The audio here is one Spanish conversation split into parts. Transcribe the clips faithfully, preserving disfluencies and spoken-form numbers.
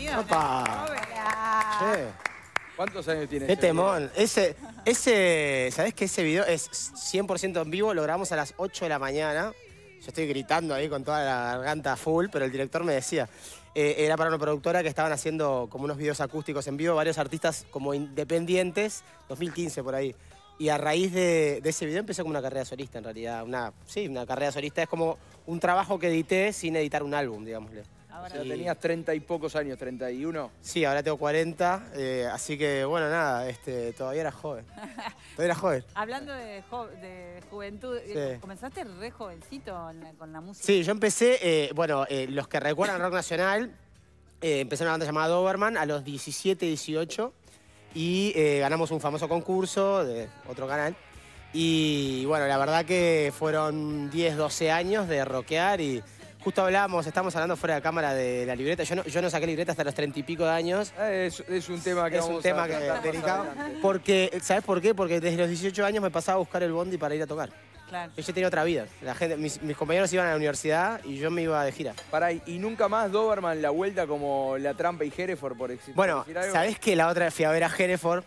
bienvenido. ¡Opa! Hola. Che. ¿Cuántos años tiene? Qué temón. Ese, ese, ¿sabés que ese video es cien por ciento en vivo? Lo grabamos a las ocho de la mañana. Yo estoy gritando ahí con toda la garganta full, pero el director me decía, eh, era para una productora que estaban haciendo como unos videos acústicos en vivo, varios artistas como independientes, dos mil quince por ahí. Y a raíz de, de ese video empecé como una carrera solista en realidad. Una, sí, una carrera solista es como un trabajo que edité sin editar un álbum, digámosle. O sea, tenías treinta y pocos años, treinta y uno. Sí, ahora tengo cuarenta, eh, así que bueno, nada, este, todavía era joven. Todavía era joven. Hablando de, jo de juventud, Sí. ¿comenzaste re jovencito en la- con la música? Sí, yo empecé, eh, bueno, eh, los que recuerdan Rock Nacional, eh, empecé en una banda llamada Doberman a los diecisiete, dieciocho y eh, ganamos un famoso concurso de otro canal. Y bueno, la verdad que fueron diez, doce años de rockear y justo hablábamos, estábamos hablando fuera de cámara de la libreta. Yo no, yo no saqué libreta hasta los treinta y pico de años. Es, es un tema que Es vamos un tema a que, tratar más delicado. adelante. Porque, ¿sabes por qué? Porque desde los dieciocho años me pasaba a buscar el bondi para ir a tocar. Claro. Yo ya tenía otra vida. La gente, mis, mis compañeros iban a la universidad y yo me iba de gira. Pará, y nunca más Doberman la vuelta como La Trampa y Hereford, por existir. Bueno, ¿sabés que la otra vez fui a ver a Hereford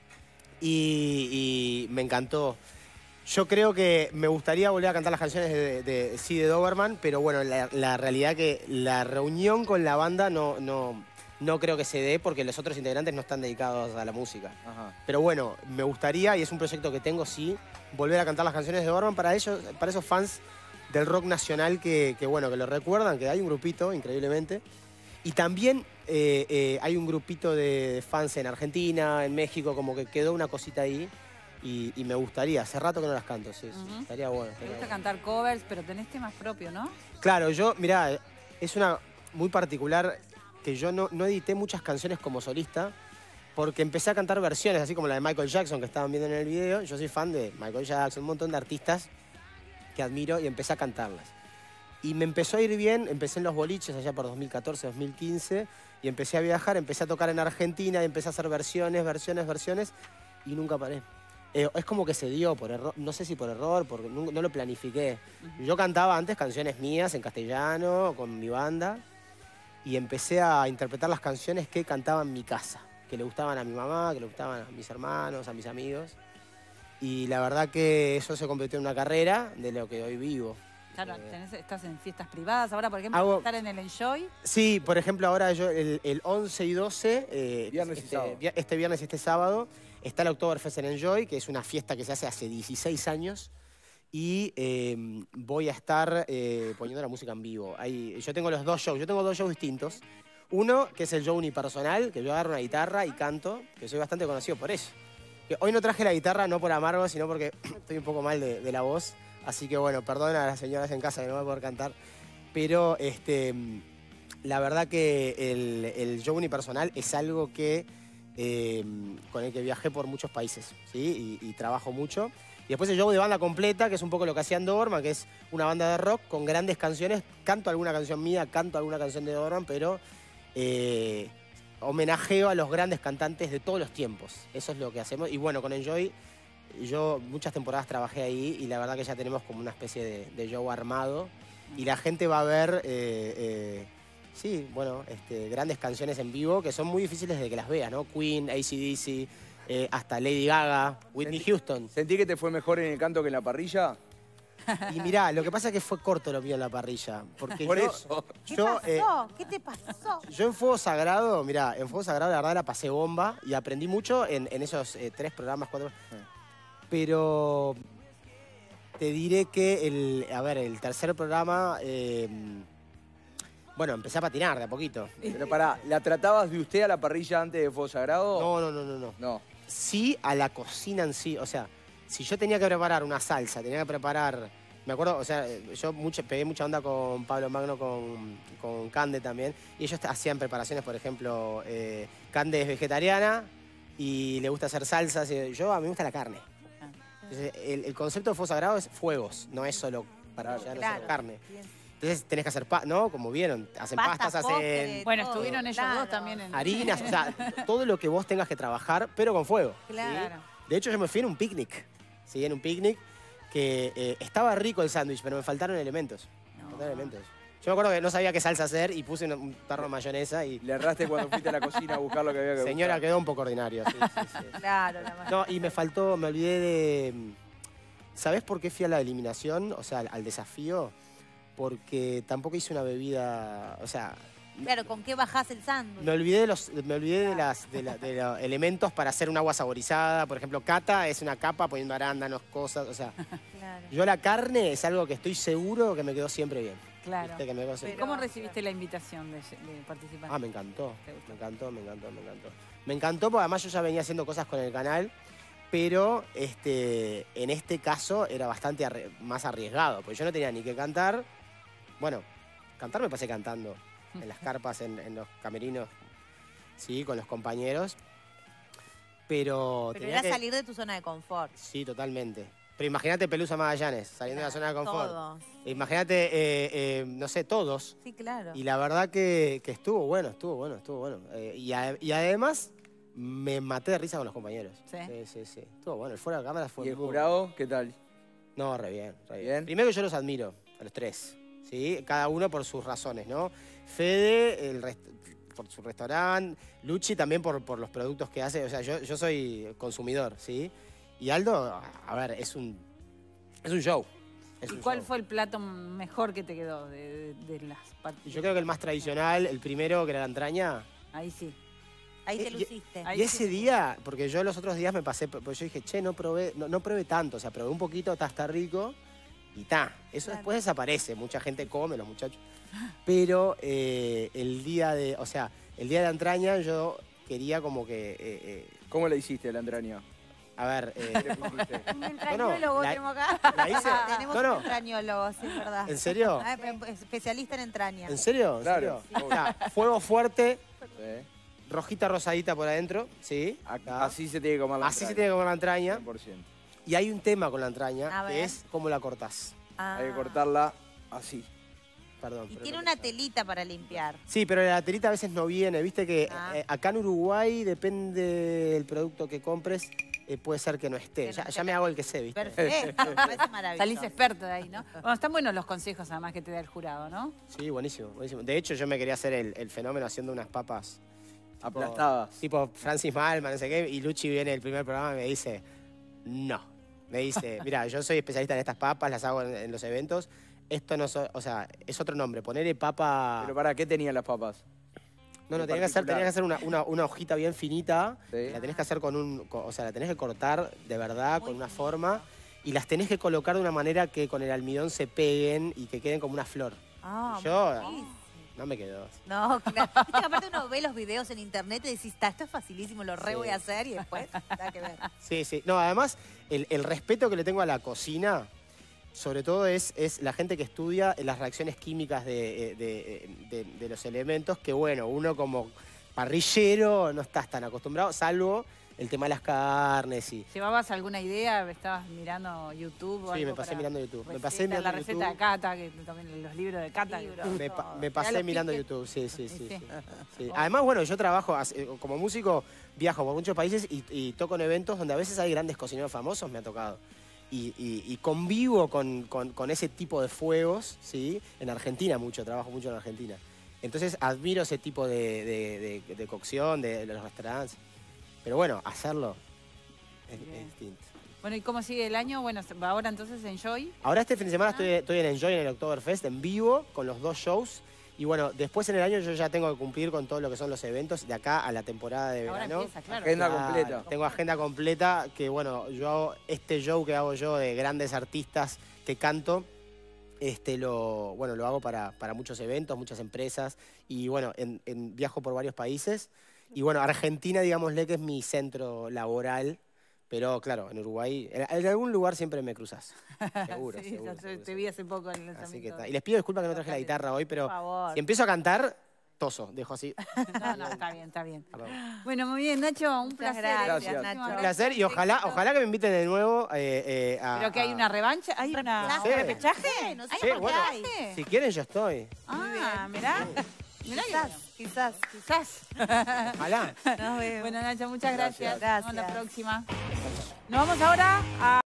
y, y me encantó? Yo creo que me gustaría volver a cantar las canciones de, de, de, sí, de Doberman, pero bueno, la, la realidad que la reunión con la banda no, no, no creo que se dé porque los otros integrantes no están dedicados a la música. Ajá. Pero bueno, me gustaría, y es un proyecto que tengo, sí, volver a cantar las canciones de Doberman para ellos, para esos fans del rock nacional que, que bueno, que lo recuerdan, que hay un grupito, increíblemente. Y también eh, eh, hay un grupito de fans en Argentina, en México, como que quedó una cosita ahí. Y, y me gustaría, hace rato que no las canto, sí, sí. Ujú. Estaría bueno. Te estaría gusta bueno. cantar covers, pero tenés temas propios, ¿no? Claro, yo, mirá, es una muy particular que yo no, no edité muchas canciones como solista porque empecé a cantar versiones, así como la de Michael Jackson que estaban viendo en el video. Yo soy fan de Michael Jackson, un montón de artistas que admiro y empecé a cantarlas. Y me empezó a ir bien, empecé en los boliches allá por dos mil catorce, dos mil quince y empecé a viajar, empecé a tocar en Argentina y empecé a hacer versiones, versiones, versiones y nunca paré. Eh, es como que se dio por error, no sé si por error, porque no, no lo planifiqué. Yo cantaba antes canciones mías en castellano, con mi banda, y empecé a interpretar las canciones que cantaba en mi casa, que le gustaban a mi mamá, que le gustaban a mis hermanos, a mis amigos. Y la verdad que eso se convirtió en una carrera de lo que hoy vivo. Claro, Eh, tenés- estás en fiestas privadas. Ahora, por ejemplo, Hago- estar en el Enjoy. Sí, por ejemplo, ahora yo el, el once y doce, eh, Viernes y este, sábado. vi- este viernes y este sábado, está el Oktoberfest en Enjoy, que es una fiesta que se hace hace dieciséis años. Y eh, voy a estar eh, poniendo la música en vivo. Ahí, yo tengo los dos shows, yo tengo dos shows distintos. Uno, que es el show unipersonal, que yo agarro una guitarra y canto, que soy bastante conocido por eso. Que hoy no traje la guitarra no por amargo, sino porque estoy un poco mal de, de la voz. Así que bueno, perdón a las señoras en casa que no voy a poder cantar. Pero este, la verdad que el, el show unipersonal es algo que, eh, con el que viajé por muchos países, ¿sí? Y, y trabajo mucho. Y después el show de banda completa, que es un poco lo que hacía Doberman, que es una banda de rock con grandes canciones. Canto alguna canción mía, canto alguna canción de Doberman, pero eh, homenajeo a los grandes cantantes de todos los tiempos. Eso es lo que hacemos. Y bueno, con Enjoy, yo muchas temporadas trabajé ahí y la verdad que ya tenemos como una especie de, de show armado. Y la gente va a ver, eh, eh, sí, bueno, este, grandes canciones en vivo que son muy difíciles de que las veas, ¿no? Queen, A C D C, eh, hasta Lady Gaga, Whitney Sentí- Houston. ¿Sentí que te fue mejor en el canto que en la parrilla? Y mirá, lo que pasa es que fue corto lo mío en la parrilla. Porque Por yo, eso. ¿Qué yo, eh, pasó? ¿Qué te pasó? yo en Fuego Sagrado, mirá, en Fuego Sagrado la verdad la pasé bomba y aprendí mucho en, en esos eh, tres programas, cuatro. Pero te diré que el, a ver, el tercer programa, eh, bueno, empecé a patinar de a poquito. Pero pará, ¿la tratabas de usted a la parrilla antes de Fuego Sagrado? No, no, no, no, no. No. Sí a la cocina en sí. O sea, si yo tenía que preparar una salsa, tenía que preparar... Me acuerdo, o sea, yo mucho, pegué mucha onda con Pablo Magno, con, con Cande también. Y ellos hacían preparaciones, por ejemplo, eh, Cande es vegetariana y le gusta hacer salsas. Y yo, a mí me gusta la carne. Entonces, el, el concepto de Fuego Sagrado es fuegos, no es solo parrilla, no es Claro. solo carne. Entonces tenés que hacer, pa ¿no? Como vieron, hacen Pastas, pastas, postres. hacen Bueno, todo, estuvieron ellos claro. dos también en... harinas, o sea, todo lo que vos tengas que trabajar, pero con fuego. ¿sí? Claro. De hecho, yo me fui en un picnic, ¿sí? En un picnic que eh, estaba rico el sándwich, pero me faltaron elementos. Me No. faltaron elementos. Yo me acuerdo que no sabía qué salsa hacer y puse un, un tarro de mayonesa y... Le erraste cuando fuiste a la cocina a buscar lo que había que Señora, buscar. quedó un poco ordinario, sí, sí, sí. Claro, la más. No, y me faltó, me olvidé de... ¿Sabés por qué fui a la eliminación? O sea, al, al desafío. Porque tampoco hice una bebida... O sea... Claro, ¿con qué bajás el sándwich? Me olvidé de los, me olvidé de, las, de, la- de los elementos para hacer un agua saborizada. Por ejemplo, cata es una capa poniendo arándanos, cosas. O sea, Claro. yo la carne es algo que estoy seguro que me quedó siempre bien. Claro. ¿Viste? Que me quedó siempre- ¿Cómo recibiste la invitación de, de participar? Ah, me encantó. ¿Te gustó? Me encantó, me encantó, me encantó. Me encantó porque además yo ya venía haciendo cosas con el canal, pero este, en este caso era bastante arri- más arriesgado, porque yo no tenía ni que cantar. Bueno, cantar me pasé cantando en las carpas, en, en los camerinos, sí, con los compañeros. Pero, Pero tenía era que- salir de tu zona de confort. Sí, totalmente. Pero imagínate Pelusa Magallanes, saliendo de la zona de confort. Todos. Imagínate, eh, eh, no sé, todos. Sí, claro. Y la verdad que, que estuvo bueno, estuvo bueno, estuvo bueno. Eh, y, a- y además me maté de risa con los compañeros. ¿Sí? Sí, sí, sí. Estuvo bueno, el fuera de cámara fue ¿Y el muy- jurado qué tal? No, re bien, re bien. ¿Bien? Primero que yo los admiro, a los tres, ¿sí? Cada uno por sus razones, ¿no? Fede, el rest- por su restaurante, Luchi también por, por los productos que hace. O sea, yo, yo soy consumidor, ¿sí? Y Aldo, a ver, es un, es un show. Es ¿Y un cuál show. fue el plato mejor que te quedó de, de, de las partes? Yo creo que el más tradicional, el primero, que era la entraña. Ahí sí. Ahí te Eh, y- luciste. Ahí Y sí. ese día, porque yo los otros días me pasé, porque yo dije, che, no probé, no, no probé tanto, o sea, probé un poquito, está, está rico, y ta. Eso Claro. después desaparece, mucha gente come, los muchachos. Pero eh, el día de, o sea, el día de la entraña yo quería como que, eh, eh, ¿Cómo le hiciste el entraño? a ver, eh, ¿Qué le pusiste? Un entrañólogo entrañólogo la- tenemos acá. la hice- Tenemos no, no. un entrañólogo, sí, es verdad. ¿en serio? Ah, pero especialista en entraña. ¿En serio? ¿En Claro. serio? O sea, fuego fuerte, Sí. rojita rosadita por adentro, ¿sí? A- Ta. Así se tiene que comer la Así se entraña. tiene que comer la entraña. cien por ciento. Y hay un tema con la entraña, A que ver. es cómo la cortás. Ah. Hay que cortarla así. Perdón. Y pero tiene no una pensaba. telita para limpiar. Sí, pero la telita a veces no viene. Viste que Ah. eh, acá en Uruguay, depende del producto que compres, eh, puede ser que no esté. Que no Ya, esté. ya me hago el que sé, ¿viste? Perfecto, me parece maravilloso. Salís experto de ahí, ¿no? Bueno, están buenos los consejos además que te da el jurado, ¿no? Sí, buenísimo, buenísimo. De hecho, yo me quería hacer el, el fenómeno haciendo unas papas tipo- Aplastadas. Tipo Francis Malman, no sé qué. Y Luchi viene el primer programa y me dice, no. Me dice, mira, yo soy especialista en estas papas, las hago en, en los eventos. Esto no so- o sea, es otro nombre. Ponerle papa... Pero ¿para qué tenían las papas? No, no, en tenés que hacer, particular. tenés que hacer una, una- una hojita bien finita. Sí. La tenés que hacer con un... con- o sea, la tenés que cortar de verdad, Muy con una finito. forma. Y las tenés que colocar de una manera que con el almidón se peguen y que queden como una flor. Ah, Yo- muy difícil. No me quedó. No, claro. Viste que aparte uno ve los videos en internet y decís, "Ta, esto es facilísimo, lo re Sí. voy a hacer", y después, nada que ver. Sí, sí. No, además, el, el respeto que le tengo a la cocina, sobre todo es, es la gente que estudia las reacciones químicas de, eh, de- de- de los elementos, que bueno, uno como parrillero no estás tan acostumbrado, salvo el tema de las carnes y... ¿Llevabas alguna idea? ¿Estabas mirando YouTube o Sí, algo me pasé para mirando YouTube. Me receta? pasé mirando La receta YouTube. de Cata, que también los libros de Cata. que- Libros. Me, pa- me Mirá pasé los mirando tickets. YouTube, sí, sí, sí. Sí. sí, sí. Además, bueno, yo trabajo, hace- como músico, viajo por muchos países y, y toco en eventos donde a veces hay grandes cocineros famosos, me ha tocado. Y, y- y convivo con, con- con ese tipo de fuegos, ¿sí? En Argentina mucho, trabajo mucho en Argentina. Entonces admiro ese tipo de, de- de- de cocción, de, de los restaurantes. Pero bueno, hacerlo es, es Bien. distinto. Bueno, ¿y cómo sigue el año? Bueno, ahora entonces Enjoy. Ahora este fin de semana estoy, estoy en Enjoy, en el Oktoberfest, en vivo, con los dos shows. Y bueno, después en el año yo ya tengo que cumplir con todo lo que son los eventos de acá a la temporada de Ahora verano. empieza, claro. Agenda Claro, completa. Tengo agenda completa, que bueno, yo hago este show que hago yo de grandes artistas que canto, este lo, bueno, lo hago para, para muchos eventos, muchas empresas. Y bueno, en, en- viajo por varios países. Y bueno, Argentina, digámosle que es mi centro laboral. Pero claro, en Uruguay, en, en algún lugar siempre me cruzas. Seguro, Sí, seguro, ya te- seguro, te vi hace poco en el Así que lanzamiento. está. Y les pido disculpas que no traje la guitarra hoy, pero Por favor. si empiezo a cantar, toso, dejo así. No, no, está bien, está bien. Perdón. Bueno, muy bien, Nacho, un Muchas placer. gracias, Gracias. Nacho. Un placer y ojalá, Éxito. ojalá que me inviten de nuevo eh, eh, a... ¿Pero que hay a- una revancha? ¿Hay una, Sí. un repechaje? No sé Sí, por qué bueno. hay. Si quieren, yo estoy. Ah, mirá. Mirá que Quizás, bueno. quizás. Quizás. Ojalá. Nos vemos. Bueno, Nacho, muchas gracias. Gracias. Nos vemos la Gracias. próxima. Nos vamos ahora a...